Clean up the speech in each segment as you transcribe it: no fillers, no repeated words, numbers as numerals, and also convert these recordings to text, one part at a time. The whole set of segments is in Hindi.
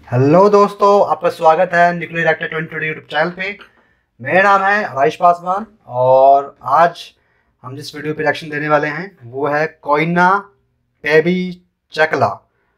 हेलो दोस्तों, आपका स्वागत है न्यूक्लियर रिएक्टर 2020 यूट्यूब चैनल पे। मेरा नाम है आयुष पासवान और आज हम जिस वीडियो पे रिएक्शन देने वाले हैं वो है कोइना पेबी चकला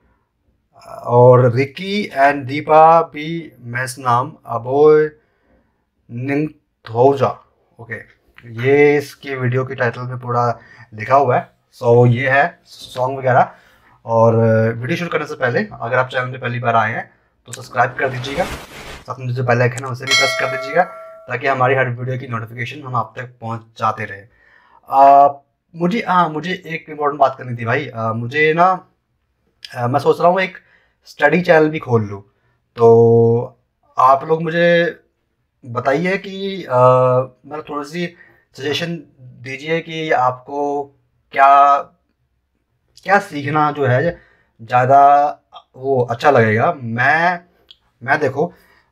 और Ricky and Deepa B Maisnam Aboy Ningthouja. Okay, ये इसके वीडियो के टाइटल में पूरा लिखा हुआ है। सो ये है सॉन्ग वगैरह। और वीडियो शुरू करने से पहले अगर आप चैनल में पहली बार आए हैं तो सब्सक्राइब कर दीजिएगा, साथ में जो बेल आइकन है उसे भी प्रेस कर दीजिएगा ताकि हमारी हर वीडियो की नोटिफिकेशन हम आप तक पहुंचाते रहे। मुझे एक इम्पोर्टेंट बात करनी थी भाई। मुझे ना मैं सोच रहा हूँ एक स्टडी चैनल भी खोल लूँ। तो आप लोग मुझे बताइए कि मतलब थोड़ी सी सजेशन दीजिए कि आपको क्या क्या सीखना जो है ज़्यादा वो अच्छा लगेगा। मैं देखो,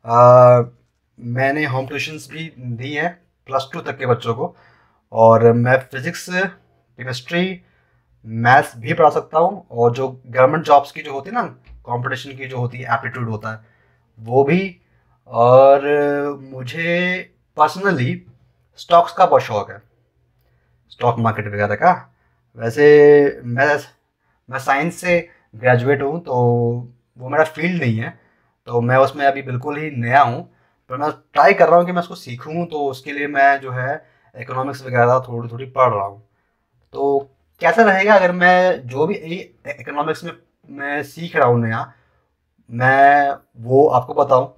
मैंने होम ट्यूशन्स भी दी हैं +2 तक के बच्चों को, और मैं फिज़िक्स, केमिस्ट्री, मैथ्स भी पढ़ा सकता हूँ। और जो गवर्नमेंट जॉब्स की जो होती है ना, कंपटीशन की जो होती है, एप्टीट्यूड होता है वो भी। और मुझे पर्सनली स्टॉक्स का बहुत शौक है, स्टॉक मार्केट वगैरह का। वैसे मैं साइंस से ग्रेजुएट हूँ तो वो मेरा फील्ड नहीं है, तो मैं उसमें अभी बिल्कुल ही नया हूँ। पर मैं ट्राई कर रहा हूँ कि मैं उसको सीखूँ, तो उसके लिए मैं जो है इकोनॉमिक्स वगैरह थोड़ी थोड़ी पढ़ रहा हूँ। तो कैसा रहेगा अगर मैं जो भी इकोनॉमिक्स में मैं सीख रहा हूँ नया, मैं वो आपको बताऊँ,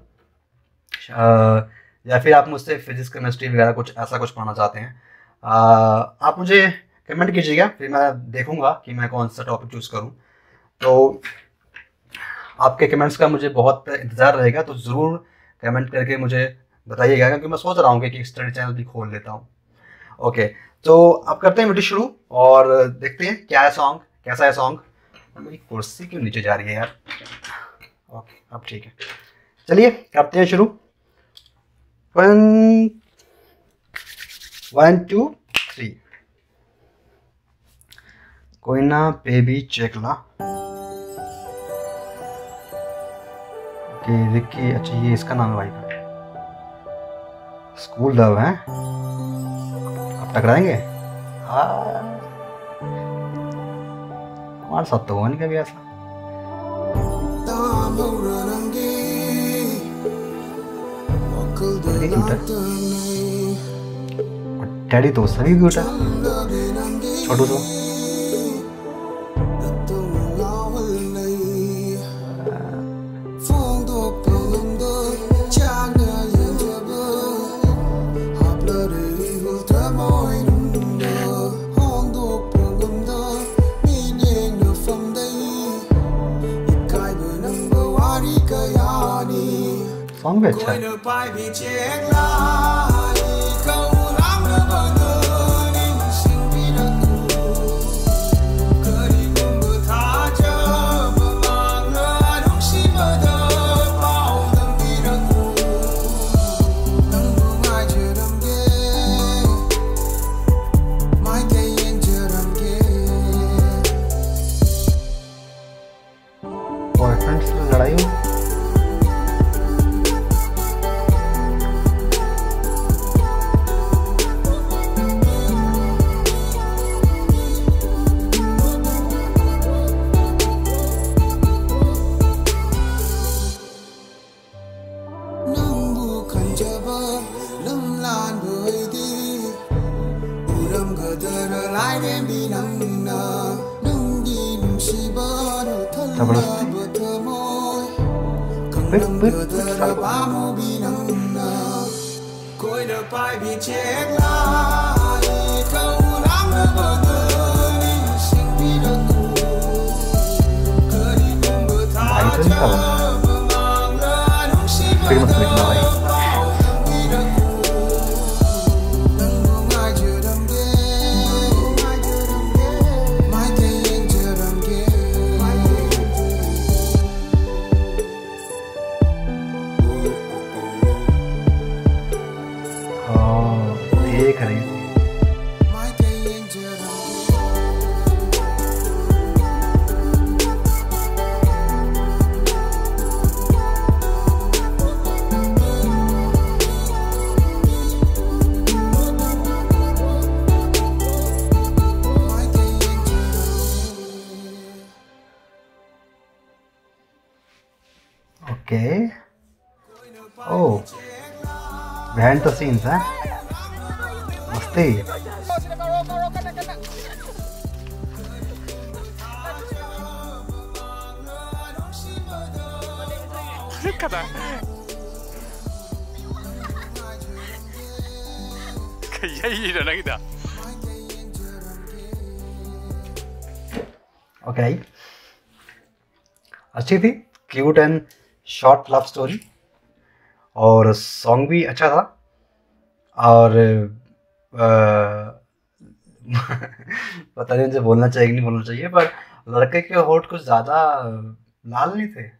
या फिर आप मुझसे फिजिक्स केमिस्ट्री वगैरह कुछ ऐसा कुछ पढ़ना चाहते हैं। आप मुझे कमेंट कीजिएगा, फिर मैं देखूंगा कि मैं कौन सा टॉपिक चूज़ करूं। तो आपके कमेंट्स का मुझे बहुत इंतज़ार रहेगा, तो ज़रूर कमेंट करके मुझे बताइएगा, क्योंकि मैं सोच रहा हूँ कि एक स्टडी चैनल भी खोल लेता हूँ। ओके, तो अब करते हैं वीडियो शुरू और देखते हैं क्या है सॉन्ग, कैसा है सॉन्ग। मेरी कुर्सी क्यों नीचे जा रही है यार। ओके, अब ठीक है, चलिए करते हैं शुरू। 1 2 3। कोइना पेबी चकला। ओके, रिकी, अच्छा ये इसका नाम है भाई का। स्कूल लव है, अब टकराएंगे। हमारे साथ तो हुआ नहीं कभी ऐसा। क्यूट है, डैडी तो सभी क्यूट है, छोटू तो। सॉन्ग भी अच्छा है। बॉयफ्रेंड से लड़ाई हो, फिर मत लिखना भाई। देख रहे हैं ओह, बिहाइंड द सीन्स है मस्ती। Kada. Yay na lang ita. Okay, अच्छी थी, cute and short love story, और सॉन्ग भी अच्छा था। और पता नहीं मुझे बोलना चाहिए कि नहीं बोलना चाहिए, पर लड़के के होठ कुछ ज़्यादा लाल नहीं थे।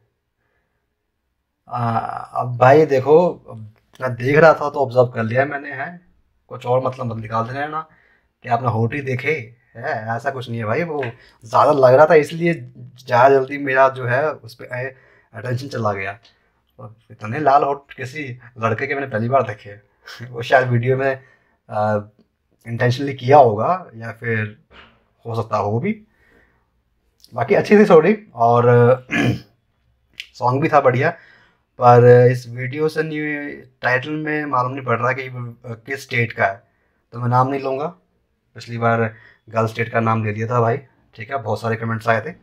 अब भाई देखो, अब मैं देख रहा था तो ऑब्जर्व कर लिया मैंने, है कुछ और मतलब मत निकाल देना है ना कि आपने होठ ही देखे है, ऐसा कुछ नहीं है भाई। वो ज़्यादा लग रहा था इसलिए ज़्यादा जल्दी मेरा जो है उस पर अटेंशन चला गया। और इतने लाल होठ किसी लड़के के मैंने पहली बार देखे हैं। वो शायद वीडियो में इंटेंशनली किया होगा, या फिर हो सकता हो भी। बाकी अच्छी थी स्टोरी, और सॉन्ग भी था बढ़िया। पर इस वीडियो से नहीं, टाइटल में मालूम नहीं पड़ रहा कि वो किस स्टेट का है, तो मैं नाम नहीं लूँगा। पिछली बार गर्ल स्टेट का नाम ले लिया था भाई, ठीक है, बहुत सारे कमेंट्स आए थे।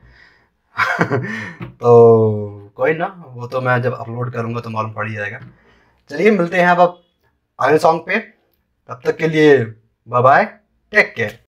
तो कोई ना, वो तो मैं जब अपलोड करूँगा तो मालूम पड़ ही जाएगा। चलिए मिलते हैं अब अगले सॉन्ग पे, तब तक के लिए बाय बाय, टेक केयर।